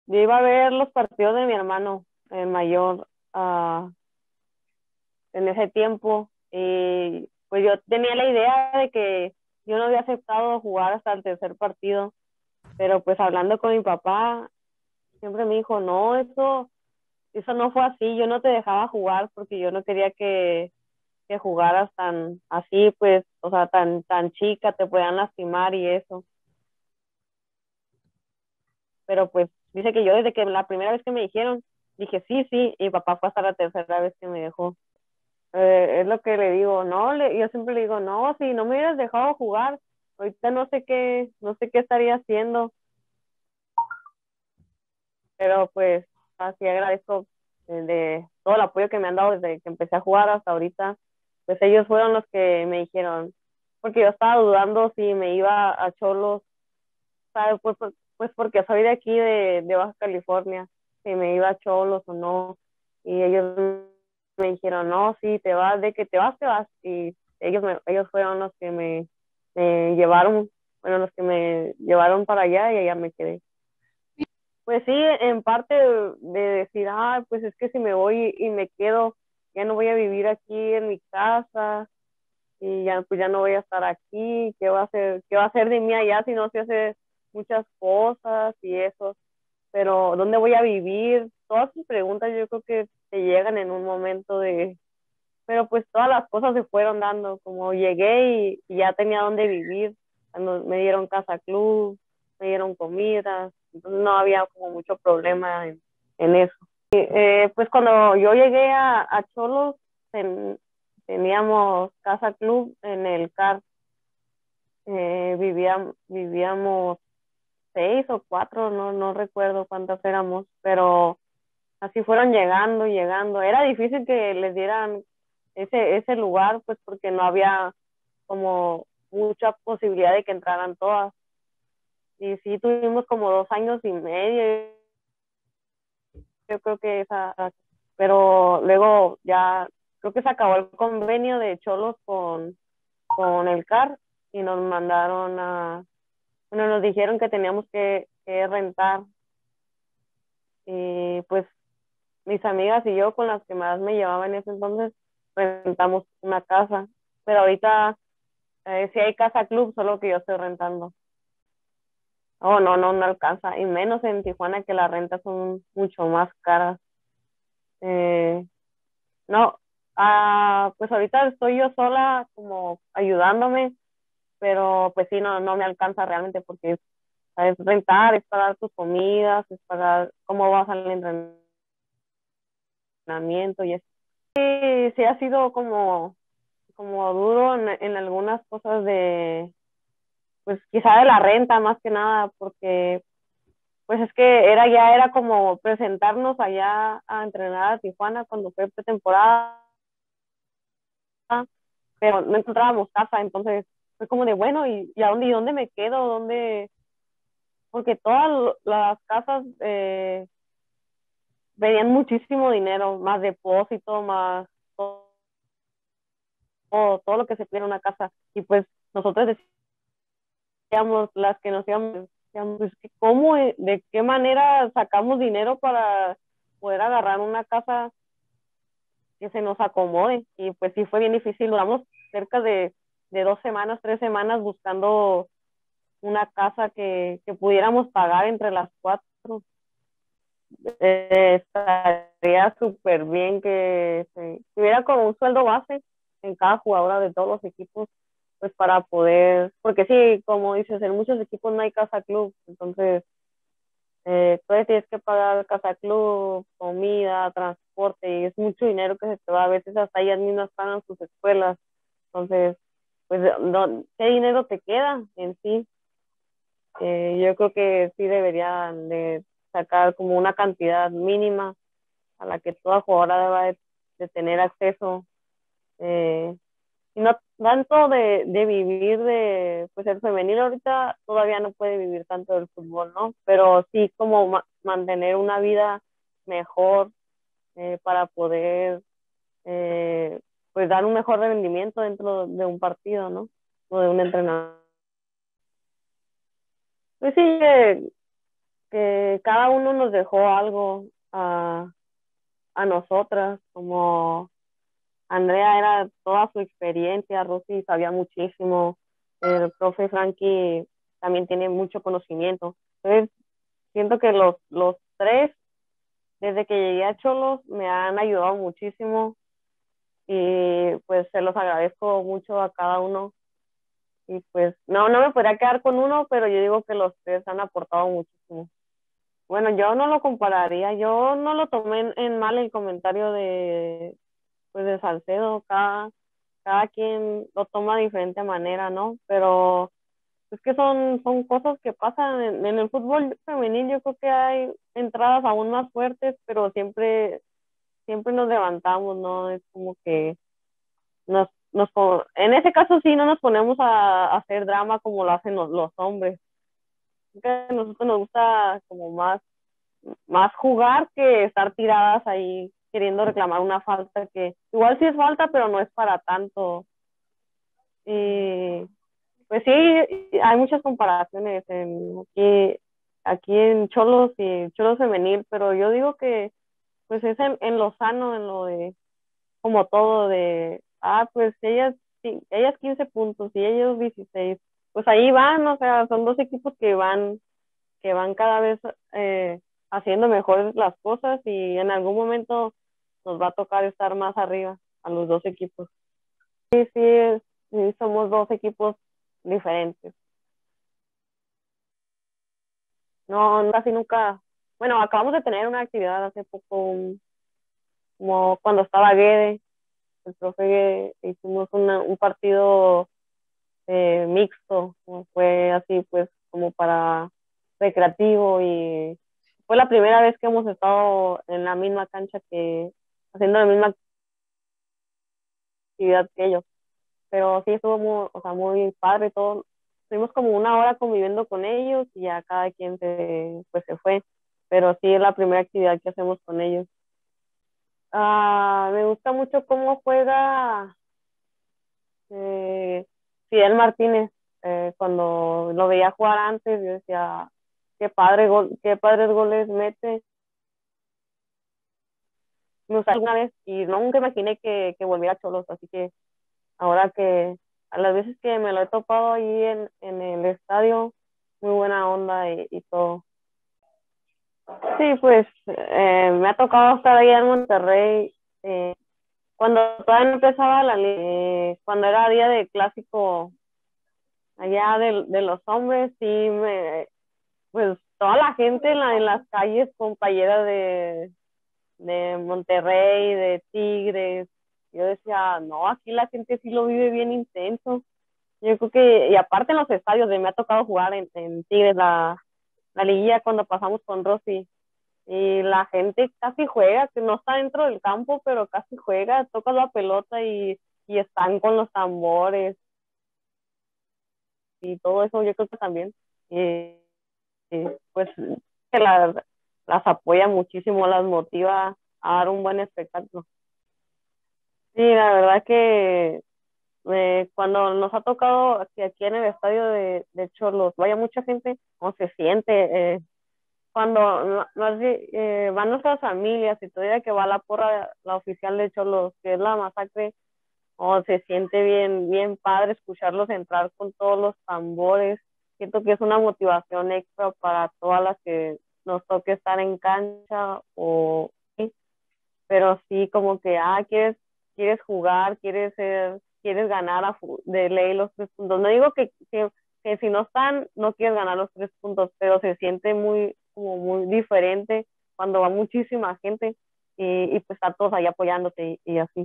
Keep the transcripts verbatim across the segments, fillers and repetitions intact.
yo iba a ver los partidos de mi hermano, el mayor, ah, en ese tiempo. Y pues yo tenía la idea de que yo no había aceptado jugar hasta el tercer partido, pero pues hablando con mi papá, siempre me dijo, no, eso, eso no fue así, yo no te dejaba jugar porque yo no quería que, que jugaras tan así, pues, o sea, tan, tan chica, te podían lastimar y eso. Pero pues dice que yo desde que la primera vez que me dijeron, dije sí, sí, y mi papá fue hasta la tercera vez que me dejó. Eh, es lo que le digo, no, le, yo siempre le digo, no, si no me hubieras dejado jugar, ahorita no sé qué, no sé qué estaría haciendo, pero pues así agradezco de, de todo el apoyo que me han dado desde que empecé a jugar hasta ahorita. Pues ellos fueron los que me dijeron, porque yo estaba dudando si me iba a Cholos, ¿sabes? Pues, pues, pues porque soy de aquí, de, de Baja California, si me iba a Cholos o no, y ellos me dijeron, no, sí, te vas, de que te vas, te vas, y ellos, me, ellos fueron los que me, me llevaron, bueno, los que me llevaron para allá y allá me quedé. Pues sí, en parte de, de decir, ah, pues es que si me voy y me quedo, ya no voy a vivir aquí en mi casa y ya pues ya no voy a estar aquí, ¿qué va a hacer, qué va a hacer de mí allá si no se hace muchas cosas y eso? Pero ¿dónde voy a vivir? Todas sus preguntas yo creo que te llegan en un momento de, pero pues todas las cosas se fueron dando, como llegué y, y ya tenía dónde vivir, cuando me dieron casa club, me dieron comida, entonces no había como mucho problema en, en eso. Y, eh, pues cuando yo llegué a, a Cholos, ten, teníamos casa club en el C A R, eh, vivíamos, vivíamos seis o cuatro, no, no recuerdo cuántas éramos, pero así fueron llegando, llegando. Era difícil que les dieran ese, ese lugar, pues porque no había como mucha posibilidad de que entraran todas. Y sí tuvimos como dos años y medio, yo creo que esa, pero luego ya, creo que se acabó el convenio de Cholos con, con el C A R y nos mandaron a, bueno, nos dijeron que teníamos que, que rentar. Y pues mis amigas y yo con las que más me llevaba en ese entonces rentamos una casa, pero ahorita eh, sí hay casa club, solo que yo estoy rentando. Oh, no, no, no alcanza, y menos en Tijuana que las rentas son mucho más caras. Eh, no, ah, pues ahorita estoy yo sola como ayudándome, pero pues sí, no, no me alcanza realmente porque es rentar, es pagar tus comidas, es pagar cómo vas al entrenamiento y eso. Sí, sí ha sido como como duro en, en algunas cosas de, pues quizá de la renta más que nada, porque pues es que era ya era como presentarnos allá a entrenar a Tijuana cuando fue pretemporada, pero no encontrábamos casa, entonces fue como de bueno, ¿y, y a dónde, y dónde me quedo? ¿Dónde? Porque todas las casas eh, pedían muchísimo dinero, más depósito, más todo, todo lo que se pide en una casa, y pues nosotros decíamos, las que nos íbamos, decíamos, pues, ¿cómo, eh, de qué manera sacamos dinero para poder agarrar una casa que se nos acomode? Y pues sí fue bien difícil, duramos cerca de, de dos semanas, tres semanas buscando una casa que, que pudiéramos pagar entre las cuatro. Eh, estaría súper bien que se, que hubiera como un sueldo base en cada jugadora de todos los equipos, pues para poder, porque sí, como dices, en muchos equipos no hay casa club, entonces eh, todavía tienes que pagar casa club, comida, transporte, y es mucho dinero que se te va, a veces hasta ellas mismas pagan sus escuelas, entonces, pues, no, ¿qué dinero te queda en sí? Eh, yo creo que sí deberían de sacar como una cantidad mínima a la que toda jugadora deba de, de tener acceso. Eh, y no tanto de, de vivir de, pues el femenino ahorita todavía no puede vivir tanto del fútbol, ¿no? Pero sí como ma mantener una vida mejor eh, para poder eh, pues dar un mejor rendimiento dentro de un partido, ¿no? O de un entrenador. Pues sí, eh, que cada uno nos dejó algo a, a nosotras, como Andrea era toda su experiencia, Rosy sabía muchísimo, el profe Frankie también tiene mucho conocimiento. Entonces, siento que los, los tres, desde que llegué a Cholos, me han ayudado muchísimo y pues se los agradezco mucho a cada uno. Y pues no, no me podría quedar con uno, pero yo digo que los tres han aportado muchísimo. Bueno, yo no lo compararía, yo no lo tomé en, en mal el comentario de, pues de Salcedo, cada, cada quien lo toma de diferente manera, ¿no? Pero es que son, son cosas que pasan en, en el fútbol femenil, yo creo que hay entradas aún más fuertes, pero siempre, siempre nos levantamos, ¿no? Es como que nos, nos, en ese caso sí no nos ponemos a, a hacer drama como lo hacen los, los hombres. A nosotros nos gusta como más, más jugar que estar tiradas ahí queriendo reclamar una falta que igual sí es falta, pero no es para tanto. Y pues sí, hay muchas comparaciones en, aquí, aquí en Cholos y Cholos femenil, pero yo digo que pues es en, en lo sano, en lo de, como todo de, ah, pues ellas, sí, ellas quince puntos y ellos dieciséis, pues ahí van, o sea, son dos equipos que van, que van cada vez eh, haciendo mejores las cosas y en algún momento nos va a tocar estar más arriba a los dos equipos. Sí, sí, sí, somos dos equipos diferentes. No, casi nunca, bueno, acabamos de tener una actividad hace poco, un- como cuando estaba Guede, el profe Guede, hicimos una, un partido eh, mixto, como fue así pues como para recreativo y fue la primera vez que hemos estado en la misma cancha que, haciendo la misma actividad que ellos, pero sí estuvo muy, o sea, muy padre todo, estuvimos como una hora conviviendo con ellos y ya cada quien se, pues se fue, pero sí es la primera actividad que hacemos con ellos. Ah, me gusta mucho cómo juega eh, Fidel Martínez. Eh, cuando lo veía jugar antes, yo decía, qué padre gol, qué padres goles mete. Me gusta alguna vez y nunca imaginé que, que volviera a Cholos, así que ahora que a las veces que me lo he topado ahí en, en el estadio, muy buena onda y, y todo. Sí, pues eh, me ha tocado estar ahí en Monterrey. Eh, cuando todavía no empezaba la liga, eh, cuando era día de clásico allá de, de los hombres, sí, me, pues toda la gente en, la, en las calles compañera de, de Monterrey, de Tigres, yo decía, no, aquí la gente sí lo vive bien intenso. Yo creo que, y aparte en los estadios, de, me ha tocado jugar en, en Tigres la, la liguilla cuando pasamos con Rossi, y la gente casi juega, que no está dentro del campo, pero casi juega, toca la pelota y, y están con los tambores y todo eso, yo creo que también. Y, y, pues que las, las apoya muchísimo, las motiva a dar un buen espectáculo. Sí, la verdad que eh, cuando nos ha tocado que aquí en el estadio de, de Cholos vaya mucha gente, no se siente, eh, cuando no, no eh, van nuestras familias y todavía que va la porra, la oficial de Cholos, que es la masacre, o se siente bien, bien padre escucharlos entrar con todos los tambores. Siento que es una motivación extra para todas las que nos toque estar en cancha o sí, pero sí como que ah quieres quieres jugar, quieres ser, quieres ganar a, de ley los tres puntos. No digo que, que, que si no están no quieres ganar los tres puntos, pero se siente muy como muy diferente cuando va muchísima gente y, y pues está todos ahí apoyándote y, y así.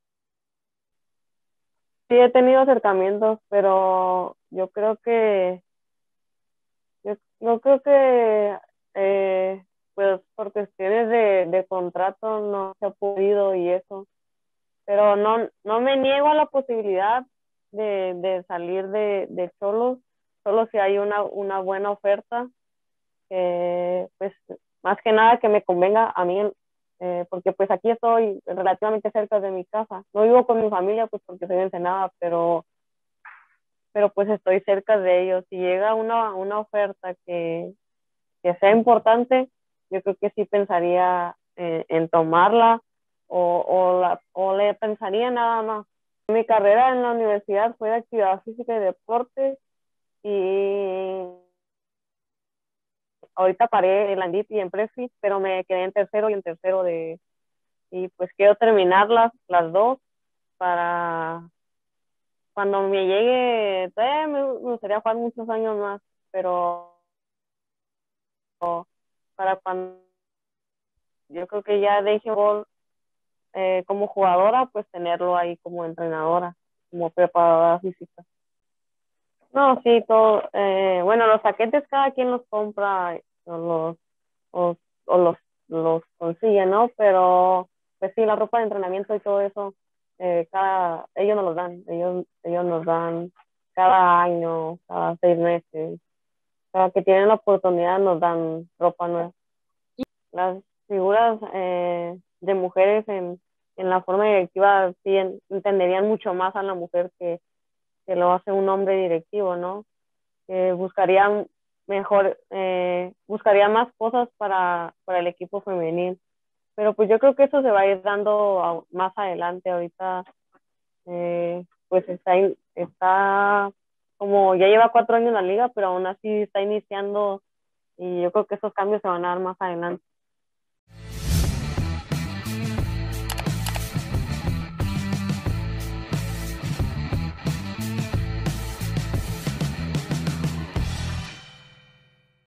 Sí, he tenido acercamientos, pero yo creo que, yo, yo creo que, eh, pues por cuestiones de, de contrato no se ha podido y eso, pero no, no me niego a la posibilidad de, de salir de, de Cholos, solo si hay una, una buena oferta, eh, pues más que nada que me convenga a mí, eh, porque pues aquí estoy relativamente cerca de mi casa, no vivo con mi familia pues porque soy de Ensenada, pero pero pues estoy cerca de ellos. Si llega una, una oferta que, que sea importante, yo creo que sí pensaría eh, en tomarla o, o, la, o le pensaría nada más. Mi carrera en la universidad fue de actividad física y deporte y ahorita paré en la N D I P y en Prefit, pero me quedé en tercero y en tercero de, y pues quiero terminarlas las dos para cuando me llegue, todavía me, me gustaría jugar muchos años más, pero para cuando yo creo que ya deje gol eh, como jugadora, pues tenerlo ahí como entrenadora, como preparadora física. No, sí, todo, eh, bueno, los paquetes cada quien los compra o los, o, o los, los consigue, ¿no? Pero, pues sí, la ropa de entrenamiento y todo eso, eh, cada, ellos nos los dan, ellos, ellos nos dan cada año, cada seis meses, cada que tienen la oportunidad nos dan ropa nueva. Las figuras eh, de mujeres en, en la forma directiva sí en, entenderían mucho más a la mujer que, que lo hace un hombre directivo, ¿no? Eh, buscaría mejor, eh, buscaría más cosas para, para el equipo femenil. Pero pues yo creo que eso se va a ir dando a, más adelante. Ahorita eh, pues está, está como ya lleva cuatro años en la liga, pero aún así está iniciando y yo creo que esos cambios se van a dar más adelante.